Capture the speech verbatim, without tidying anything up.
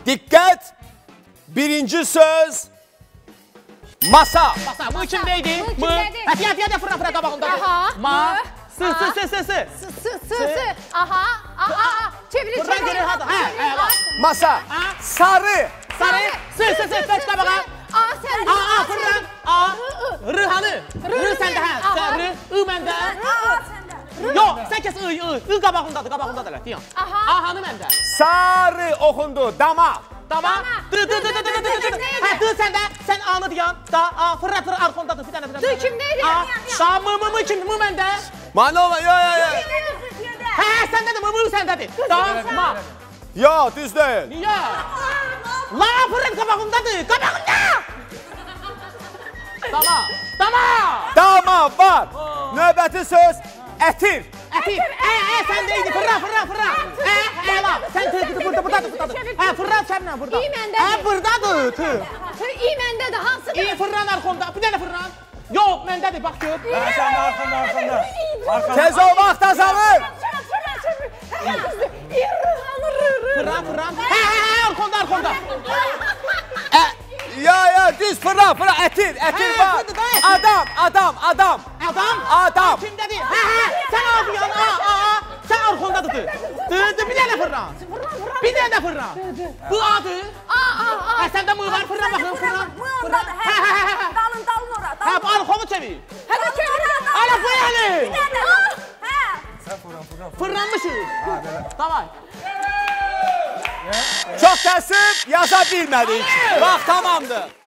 Diqqət. Birinci söz. Masa. Masa. Mı kimdeydi? Mı kimdeydi? Hə, deyən, deyən, fırla, fırla qabağında. Aha. Ma. Sı, sı, sı, sı, sı. Sı, sı, sı, sı. Aha. Aha. Çevirin, Fırla çevirin. geri hadi. Hə, hə, bak. Masa. Sarı. Sarı. Sı, sı, sı. Kaç qabağa. A sen. A, a, fırla. A. R hanı? R səndə, hə. Aha. R, I məndə. Aa sende. Yox, sən kəs I, I. I qabağındadır, qabağındadır. Deyən. Aha. A hanı məndə. Sarı oxundu. Dama. Tamam. Dı, dı, dı, dı, dı, dı, dı, dı. Hə, dı səndə. Sən A-nı deyən. Da, A, fırla, fırla, arxondadır. Bir dənə, bir dənə. Dı kimdeydi? A, da, mı, mı, mı, kim, mı məndə. Manova, yo, yo, yo. Hə, səndədir, mı, mı, səndədir. Da, ma. Yo, düz deyil. Niyə? La, fırla, qabağındadır, qabağında. Dama, dama. Dama var. Növbəti söz. Ətir. Ətir, ə, ə, səndəydi, fırla, fırla, fırla. Ə, ə, la, sən tır, burada, buradadır, buradadır. Hə, fırla, səninlə, burada. İyi məndədir. Hə, buradadır, tır. Tır, iyi məndədir, hansıdır? İyi, fırlan arxonda, bir dənə fırlan. Yox, məndədir, bax gör. Hə, səndə arxanda, arxanda. Arxanda. Tez ol, vaxt azalır. Fırlan, fırlan. Hə, hə, hə, arxonda, arxonda. Yo, yo, düz fırla, fırla. Ətir, ətir Hə, var. fırdı da, ətir. Adam, adam, adam. Adam? Adam. Kimdədir? Hə, hə, sən abiyan, a, a, a. Sən arxondadır, tır. Tır, tır, bir dənə fırlan. Bir dənə fırlan. Bu adır. A, a, a. Hə, səndə mı var, fırlan baxın, fırlan. Bu ondadır. Hə, hə, hə, hə. Dalın, dalın ora. Hə, bu arxonu çevir. Hadi çevir. Ala, bu yəni. Hə. Sən fırlan, fırlan. Fırlanmışıq. Davay. Çox təəssüf, yaza bilmədik. Vaxt tamamdır.